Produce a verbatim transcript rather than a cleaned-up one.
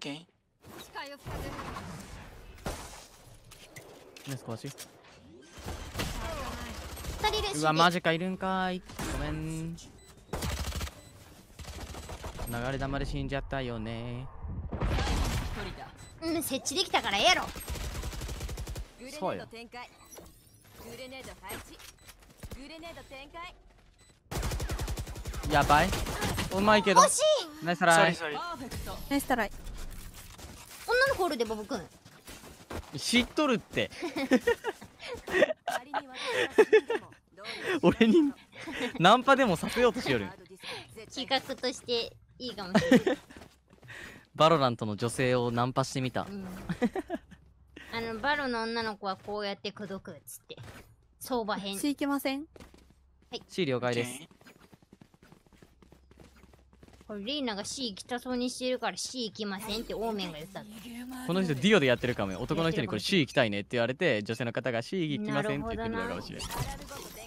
Ok. 視界を塞ぐ。 ね少し。 二人いる。 うわマジかいるんかい。ごめん。流れ玉で死んじゃったよね。 うん、設置できたからええやろ。 そうよ。 グレネード配置。グレネード展開。 やばい。うまいけど。 惜しい。 ナイストラ Sorry, イ。 sorry. ナイストライ。 女の子おるでボブくん。 知っとるって。俺にナンパでもさせようとしよる。 企画としていいかもしれない。 バロラントの女性をナンパしてみた。 うん、あのバロの女の子はこうやって口説くっつって相場編。 C 行きません。 C 了解です。 Okay. これリーナが C 行きたそうにしてるから C 行きませんってオーメンが言ったの。 この人ディオでやってるかもよ。男の人にこれ C 行きたいねって言われて、女性の方が C 行きませんって言ってくれるかもしれない。